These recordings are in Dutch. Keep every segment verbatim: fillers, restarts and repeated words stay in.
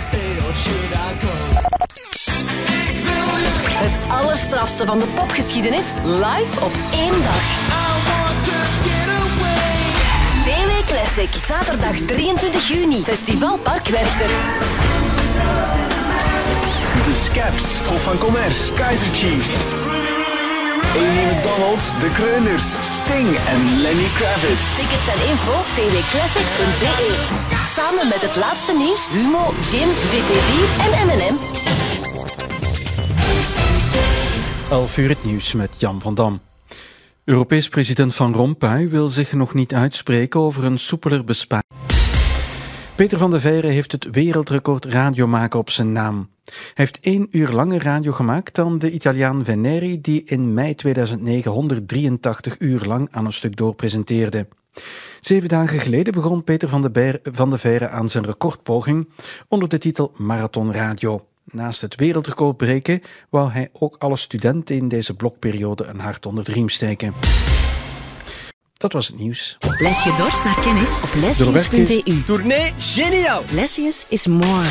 Het allerstrafste van de popgeschiedenis live op één dag. V W Classic, zaterdag drieëntwintig juni, Festivalpark Werchter. De Scaps, Hof van Commerce, Kaiser Chiefs. Amy McDonald, De Kreuners, Sting en Lenny Kravitz. Tickets en info t w classic punt b e. Samen met het laatste nieuws, Humo, Jim, V T vier en M en M. elf uur het nieuws met Jan van Dam. Europees president Van Rompuy wil zich nog niet uitspreken over een soepeler besparing. Peter van de Veire heeft het wereldrecord radio maken op zijn naam. Hij heeft één uur langer radio gemaakt dan de Italiaan Veneri, die in mei tweeduizend negen honderddrieëntachtig uur lang aan een stuk doorpresenteerde. Zeven dagen geleden begon Peter van de, Beir, van de Veire aan zijn recordpoging onder de titel Marathon Radio. Naast het wereldrecord breken wou hij ook alle studenten in deze blokperiode een hart onder de riem steken. Dat was het nieuws. Les je dorst naar kennis op lessius punt e u. Tournee geniaal! Lessius is more.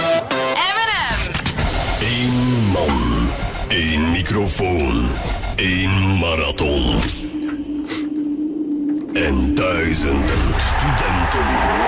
Eén man, één microfoon, één marathon. En duizenden studenten.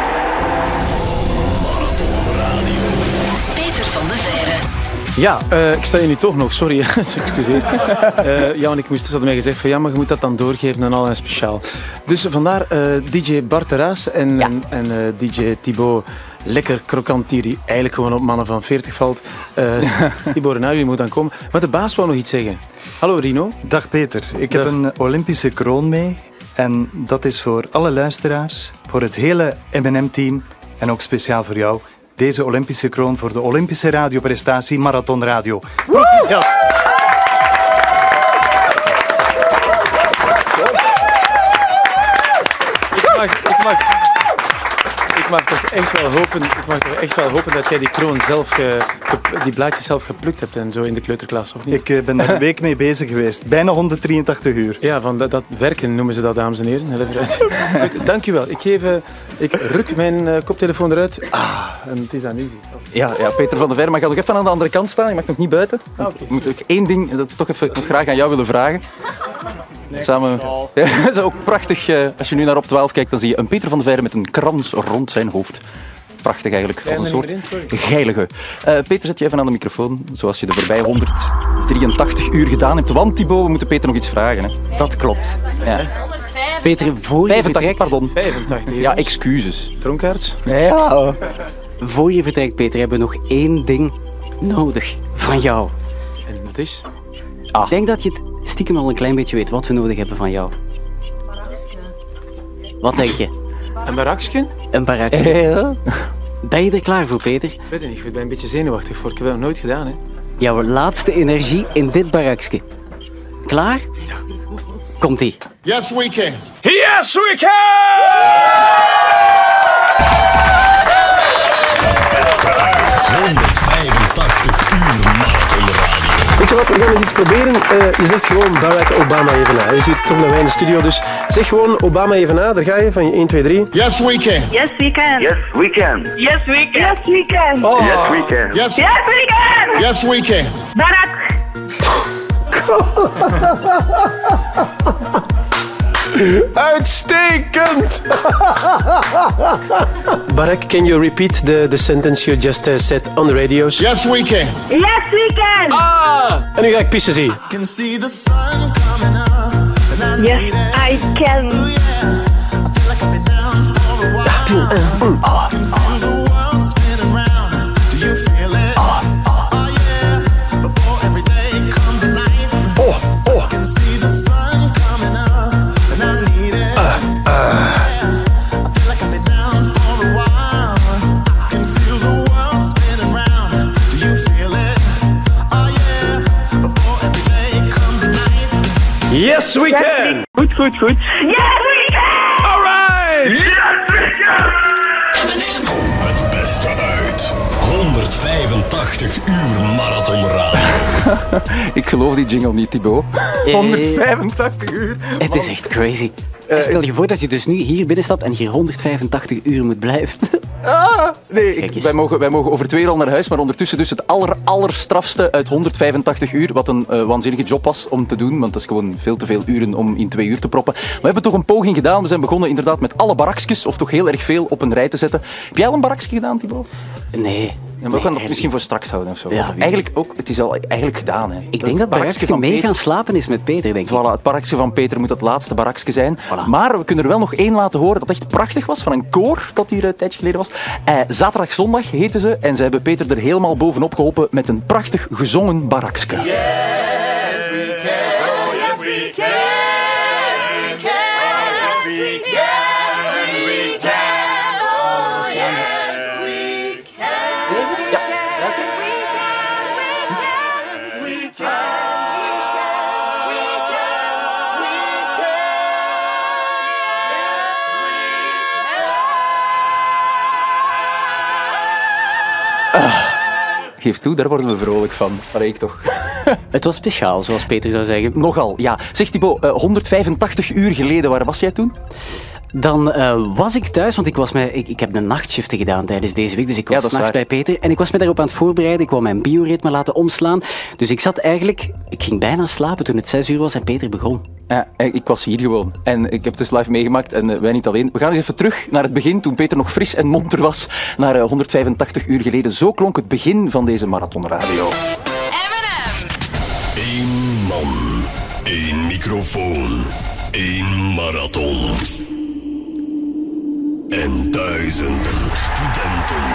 Marathon Radio. Peter van de Veire. Ja, uh, ik sta je nu toch nog, sorry, excuseer. Uh, ja, want ik moest, ze hadden mij gezegd van ja, maar je moet dat dan doorgeven aan al en speciaal. Dus vandaar uh, D J Bart Terraas en, ja. en, en uh, D J Thibaut Lekker Krokant, die eigenlijk gewoon op mannen van veertig valt. Uh, Thibaut Renard, je moet dan komen. Maar de baas wou nog iets zeggen. Hallo Rino. Dag Peter, ik Dag. heb een Olympische kroon mee. En dat is voor alle luisteraars, voor het hele M en M-team en ook speciaal voor jou. Deze Olympische kroon voor de Olympische radioprestatie Marathon Radio. Proficiat! Ik mag, ik mag, ik mag toch echt wel hopen, ik mag toch echt wel hopen dat jij die kroon zelf, ge, die blaadjes zelf geplukt hebt en zo in de kleuterklas, of niet? Ik uh, ben daar een week mee bezig geweest. Bijna honderddrieëntachtig uur. Ja, van dat, dat werken noemen ze dat, dames en heren. Heel even uit. Goed, dank u wel. Ik, geef, uh, ik ruk mijn uh, koptelefoon eruit. Ah, en het is aan u. Ja, ja, Peter van de Veire mag nog even aan de andere kant staan. Je mag nog niet buiten. Ah, okay. Ik moet ook één ding dat we toch even nog graag aan jou willen vragen. Nee, Samen. Ja, dat is ook prachtig. Uh, als je nu naar op twaalf kijkt, dan zie je een Peter van de Veire met een krans rond zijn hoofd. Prachtig eigenlijk, als een soort geilige. Uh, Peter, zet je even aan de microfoon, zoals je de voorbije honderddrieëntachtig uur gedaan hebt. Want Thibaut, we moeten Peter nog iets vragen. Hè. Dat klopt. Ja. Peter, voor je vijfentachtig, vertrekt... pardon. vijfentachtig. Ja, excuses. Dronkaards? Ja. Voor je vertrekt, Peter, hebben we nog één ding nodig van jou. En dat is? Ah. Ik denk dat je het stiekem al een klein beetje weet wat we nodig hebben van jou. Wat denk je? Een barakje? Een barakje. Ja. Ben je er klaar voor, Peter? Ik weet het niet, ik ben een beetje zenuwachtig voor. Ik heb dat nog nooit gedaan, hè. Jouw laatste energie in dit barakje. Klaar? Ja. Komt-ie. Yes, we can. Yes, we can! honderdvijfentachtig uur Marathon Radio. Weet je wat, we gaan eens iets proberen. Uh, je zegt gewoon Barack Obama even na. Je ziet toch naar mij in de studio, dus zeg gewoon Obama even na. Daar ga je, van je één, twee, drie. Yes, we can. Yes, we can. Yes, we can. Yes, we can. Yes, we can. Oh. Yes, we can. Yes, yes we can. Yes, we can. Barack. Uitstekend! Barack, can you repeat the, the sentence you just uh, said on the radios? Yes, we can. Yes, we can. Ah! En nu ga ik pissen, zie. Yes, I can. Ah, Yes, we can! Goed, goed, goed. Yes, we can! Alright! Yes, we can! Het beste uit honderd. honderdvijfentachtig uur marathonradio. Ik geloof die jingle niet, Thibaut. honderdvijfentachtig uur? Het is echt crazy. Uh, Stel je voor dat je dus nu hier binnenstapt en hier honderdvijfentachtig uur moet blijven. Ah, nee, ik, wij, mogen, wij mogen over twee uur al naar huis, maar ondertussen dus het aller, allerstrafste uit honderdvijfentachtig uur, wat een uh, waanzinnige job was om te doen, want dat is gewoon veel te veel uren om in twee uur te proppen. Maar we hebben toch een poging gedaan. We zijn begonnen inderdaad met alle barakjes, of toch heel erg veel, op een rij te zetten. Heb jij al een barakje gedaan, Thibaut? Nee. Ja, maar we gaan dat misschien voor straks houden of zo. Ja, of eigenlijk ook, het is al eigenlijk gedaan. Hè. Ik dat denk dat het barakje mee gaan slapen is met Peter, denk ik. Voilà, het barakje van Peter moet het laatste barakje zijn. Voilà. Maar we kunnen er wel nog één laten horen dat echt prachtig was, van een koor dat hier een tijdje geleden was. Eh, Zaterdag Zondag heten ze en ze hebben Peter er helemaal bovenop geholpen met een prachtig gezongen barakje. Yes, we can. Oh, yes, we can. Yes, we can. Yes, we can. Yes, we can. Oh, yes, we can. Ja. Ah, geef toe, daar worden we vrolijk van. Allee, ik toch. Het was speciaal, zoals Peter zou zeggen. Nogal, ja. Zeg Thibaut, uh, honderdvijfentachtig uur geleden, waar was jij toen? Dan uh, was ik thuis, want ik, was met, ik, ik heb een nachtshift gedaan tijdens deze week. Dus ik was ja, 'nachts bij Peter. En ik was me daarop aan het voorbereiden. Ik wou mijn bioritme laten omslaan. Dus ik zat eigenlijk... Ik ging bijna slapen toen het zes uur was en Peter begon. Ja, ik was hier gewoon. En ik heb het dus live meegemaakt. En uh, wij niet alleen. We gaan eens even terug naar het begin, toen Peter nog fris en monter was. Naar uh, honderdvijfentachtig uur geleden. Zo klonk het begin van deze marathonradio. Eén man, één microfoon, één marathon. En duizenden studenten.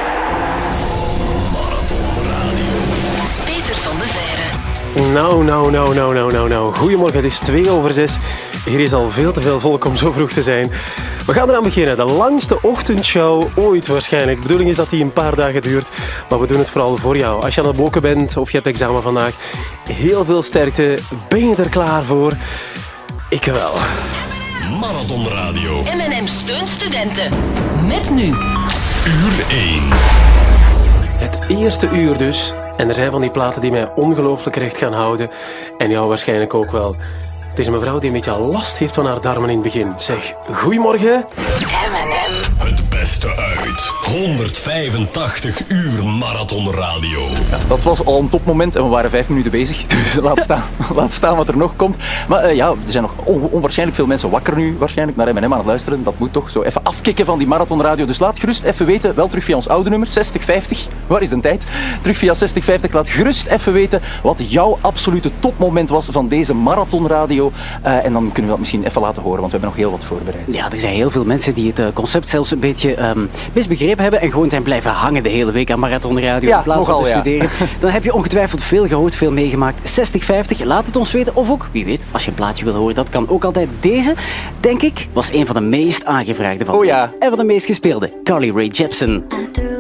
Marathonradio. Peter van de Veire. Nou, nou, nou, nou, nou, nou, nou. Goedemorgen, het is twee over zes. Hier is al veel te veel volk om zo vroeg te zijn. We gaan eraan beginnen. De langste ochtendshow ooit waarschijnlijk. De bedoeling is dat die een paar dagen duurt. Maar we doen het vooral voor jou. Als je aan het boken bent of je hebt examen vandaag. Heel veel sterkte. Ben je er klaar voor? Ik wel. Marathonradio. M en M steunt studenten. Met nu. Uur één. Het eerste uur dus. En er zijn van die platen die mij ongelooflijk recht gaan houden. En jou waarschijnlijk ook wel. Het is een mevrouw die een beetje last heeft van haar darmen in het begin. Zeg, goedemorgen. M en M. Het beste uit honderdvijfentachtig uur marathonradio. Ja, dat was al een topmoment en we waren vijf minuten bezig. Dus laat staan, laat staan wat er nog komt. Maar uh, ja, er zijn nog on- onwaarschijnlijk veel mensen wakker nu waarschijnlijk naar M en M aan het luisteren. Dat moet toch zo even afkicken van die marathonradio. Dus laat gerust even weten, wel terug via ons oude nummer, zestig vijftig. Waar is de tijd? Terug via zestig vijftig. Laat gerust even weten wat jouw absolute topmoment was van deze marathonradio. Uh, en dan kunnen we dat misschien even laten horen, want we hebben nog heel wat voorbereid. Ja, er zijn heel veel mensen die het uh, concept zelfs een beetje um, misbegrepen hebben en gewoon zijn blijven hangen de hele week aan marathonradio ja, in plaats nogal, van te ja. studeren. Dan heb je ongetwijfeld veel gehoord, veel meegemaakt. zestig vijftig, laat het ons weten. Of ook, wie weet, als je een plaatje wil horen, dat kan ook altijd. Deze, denk ik, was een van de meest aangevraagde van oh, ja. en van de meest gespeelde. Carly Rae Jepsen. I threw